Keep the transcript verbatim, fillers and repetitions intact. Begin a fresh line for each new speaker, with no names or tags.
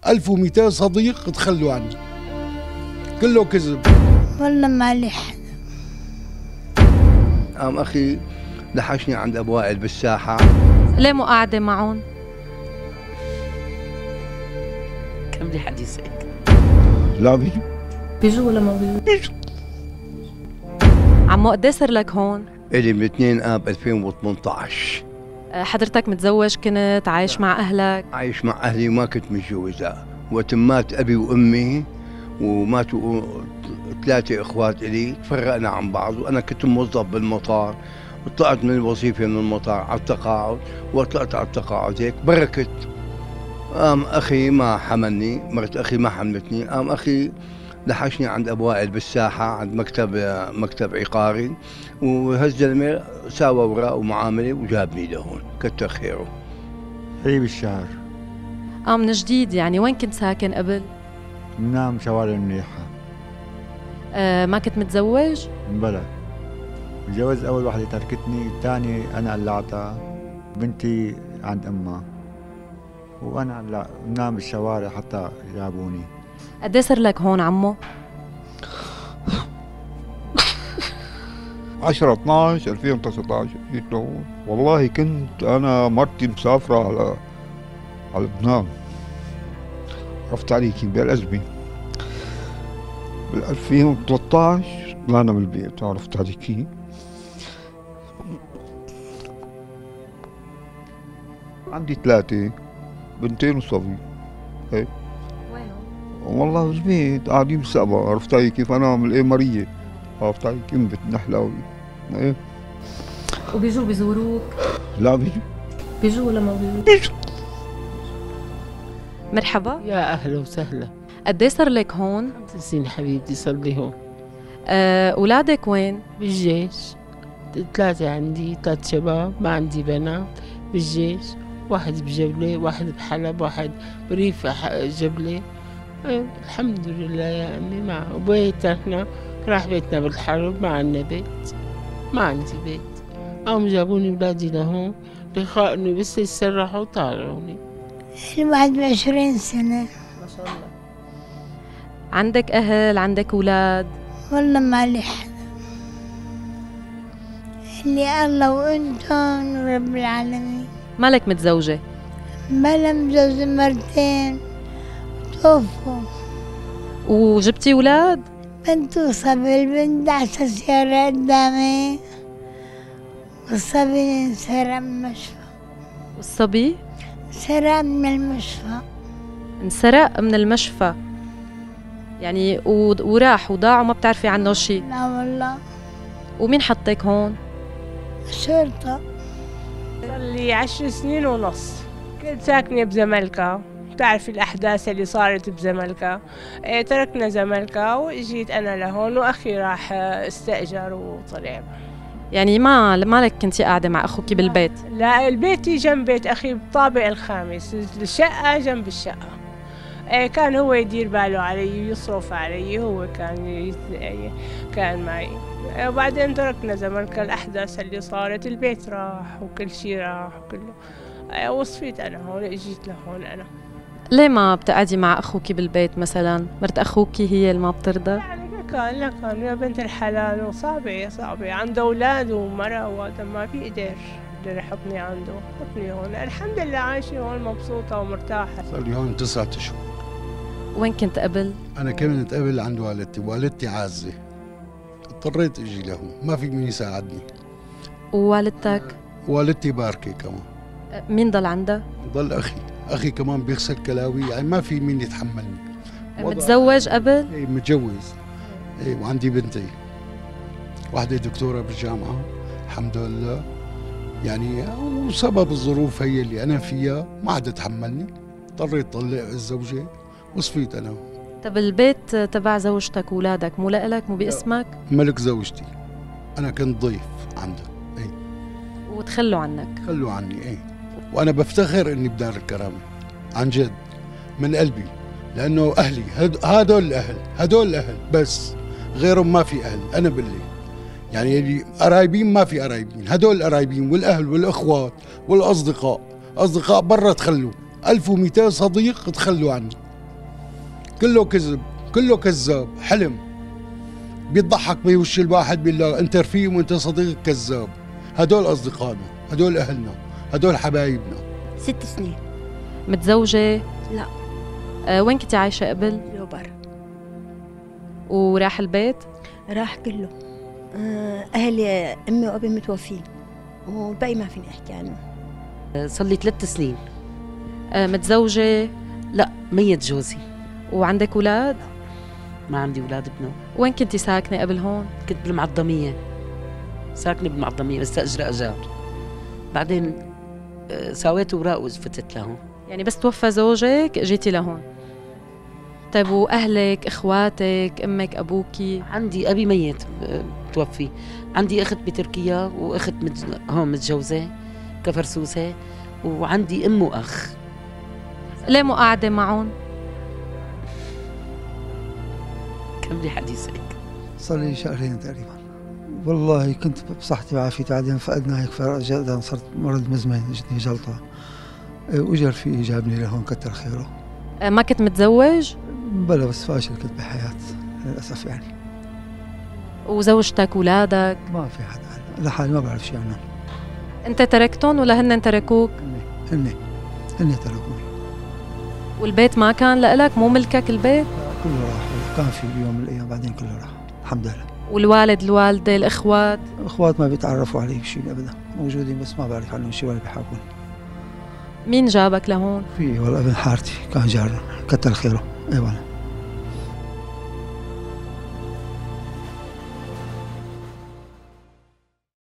ألف ومئتين صديق تخلوا عني، كله كذب.
والله ما لي حدا.
قام أخي لحشني عند أبو وائل بالساحة.
ليه مو قاعدة معهم؟
كملي حديثك.
لا بيجوا
بيجوا ولا ما بيجوا؟ بيجوا. عمو قد ايه صار لك هون؟
إلي من اثنين آب ألفين وثمانية عشر.
حضرتك متزوج كنت عايش مع أهلك؟
عايش مع أهلي وما كنت متجوزة، وقت مات أبي وأمي وماتوا ثلاثة إخوات إلي تفرقنا عن بعض، وأنا كنت موظف بالمطار وطلعت من الوظيفة من المطار على التقاعد، وطلعت على التقاعد هيك بركت. قام أخي ما حملني، مرت أخي ما حملتني، قام أخي لحشني عند أبو وائل بالساحة عند مكتب مكتب عقاري، وهالزلمة ساوى أوراق ومعاملة وجابني لهون، كتر خيره.
هي بالشهر.
اه من جديد يعني. وين كنت ساكن قبل؟
منام شوارع منيحة.
آه ما كنت متزوج؟
بلا. تجوز أول وحدة تركتني، الثانية أنا قلعتها، بنتي عند أمها، وأنا لا منام بالشوارع حتى جابوني.
قد ايه صار لك هون عمو؟
عشرة اثناشر ألفين وتسعة عشر جيت لهون. والله كنت أنا مرتي مسافرة على على لبنان، عرفت عليكي بالأزمة بال ألفين وثلاثة عشر طلعنا من البيت، عرفت عليكي. عندي ثلاثة بنتين وصبي. هيك
وينهم؟
والله بالبيت قاعدين بالسقبة، عرفت علي كيف. أنا من الإمارية، عرفت علي كيف بتنحلاوي. ايه
وبيجوا بيزوروك؟
لا بيجوا.
بيجوا ولا ما بيجوا؟ بيجوا. مرحبا.
يا أهلا وسهلا.
قد ايه صار لك هون؟
خمس سنين حبيبتي صار لي هون.
آه، أولادك وين؟
بالجيش. ثلاثة عندي، ثلاث شباب، ما عندي بنات بالجيش، واحد بجبلة، واحد بحلب، واحد بريف جبلة. أه الحمد لله يا أمي. مع وبيتنا راح بيتنا بالحرب، ما عندنا بيت، ما عندي بيت. قاموا جابوني ولادي لهون ليخاطني بس يتسرحوا وطالعوني.
واحد وعشرين سنة.
ما شاء الله. عندك أهل، عندك أولاد؟
والله ما لي حدا، اللي الله وانتم ورب العالمين.
مالك متزوجة؟
بلا متزوجة مرتين توفوا.
وجبتي أولاد؟
بنت وصبي. البنت دعسة سيارة قدامي، والصبي انسرق من المشفى.
والصبي؟
انسرق من المشفى.
انسرق من المشفى يعني وراح وضاع وما بتعرفي عنه شيء؟
لا والله.
ومين حطك هون؟
الشرطة.
صار لي عشر سنين ونص. كنت ساكنة بزملكا، بتعرفي الأحداث اللي صارت بزملكا. اه تركنا زملكا وإجيت أنا لهون، وأخي راح استأجر وطلع.
يعني ما مالك كنتي قاعدة مع أخوك بالبيت؟
لا، البيتي جنب بيت أخي بالطابق الخامس، الشقة جنب الشقة. اه كان هو يدير باله علي، يصرف علي، هو كان كان معي. وبعدين تركنا زملكا، الأحداث اللي صارت البيت راح وكل شيء راح وكله. وصفيت أنا هون، اجيت لهون أنا.
ليه ما بتقعدي مع أخوك بالبيت مثلا؟ مرت أخوك هي اللي ما بترضى؟
يعني كان لا كان يا بنت الحلال، وصعبة صعبة، عنده أولاد ومرأة، وهذا ما في قدر قدر يحطني عنده، حطني هون. الحمد لله عايشة هون مبسوطة ومرتاحة.
صار لي هون تسعة أشهر.
وين كنت قبل؟
أنا كنت قبل عند والدتي، والدتي عازة، اضطريت أجي لهون، ما في مين يساعدني.
ووالدتك؟
والدتي باركة كمان.
مين ضل عندها؟
ضل أخي، أخي كمان بيغسل كلاوي، يعني ما في مين يتحملني.
متزوج قبل؟
إيه متجوز. إيه وعندي بنتي، واحدة دكتورة بالجامعة الحمد لله. يعني وسبب الظروف هي اللي أنا فيها ما عاد تحملني، اضطريت طلع الزوجة وصفيت أنا.
طب البيت تبع زوجتك وولادك مو لإلك، مو باسمك؟
ملك زوجتي، أنا كنت ضيف عندها. إيه
وتخلوا عنك؟
تخلوا عني. إيه وأنا بفتخر إني بدار الكرامة عن جد من قلبي، لأنه أهلي هدول الأهل، هدول الأهل بس، غيرهم ما في أهل. أنا باللي يعني اللي قرايبين ما في قرايبين، هدول القرايبين والأهل والأخوات والأصدقاء. أصدقاء برا تخلوا، ألف ومئتين صديق تخلوا عني. كله كذب، كله كذاب، حلم بيضحك بوش الواحد بالله انت رفيق وانت صديق كذاب. هدول اصدقائنا، هدول اهلنا، هدول حبايبنا.
ست سنين.
متزوجة؟
لا.
أه وين كنتي عايشة قبل؟
لوبر.
وراح البيت؟
راح كله. أه اهلي امي وابي متوفين والباقي ما فيني احكي عنه.
صار لي ثلاث سنين.
أه متزوجة؟
لا ميت جوزي.
وعندك اولاد؟
ما عندي اولاد ابنه.
وين كنتي ساكنة قبل هون؟
كنت بالمعظمية، ساكنة بالمعظمية بستأجر أجار. بعدين سويت اوراق وفتت لهون.
يعني بس توفى زوجك جيتي لهون. طيب واهلك، اخواتك، امك، ابوكي؟
عندي ابي ميت توفي، عندي اخت بتركيا واخت متج... هون متجوزة كفرسوسة، وعندي ام واخ.
ليه مو قاعدة معهم؟
كملي حديثك.
صار لي شهرين تقريبا. والله كنت بصحتي وعافيتي، بعدين فقدنا هيك فرجع صرت مرض مزمن، اجتني جلطة واجى رفيقي جابني لهون كتر خيره.
ما كنت متزوج؟
بلا بس فاشل كنت بحياة للأسف يعني.
وزوجتك اولادك؟
ما في حدا هلا لحالي ما بعرف شيء عنهم.
انت تركتهم ولا هن تركوك؟
هن هن تركوني.
والبيت ما كان لإلك؟ مو ملكك البيت؟
كله راح، كان في يوم من الايام بعدين كله راح الحمد لله.
والوالد الوالدة الاخوات؟
الاخوات ما بيتعرفوا علي بشيء ابدا، موجودين بس ما بعرف عنهم شيء ولا بيحاكوني.
مين جابك لهون؟
في والله ابن حارتي كان جارنا كتر خيره. اي والله.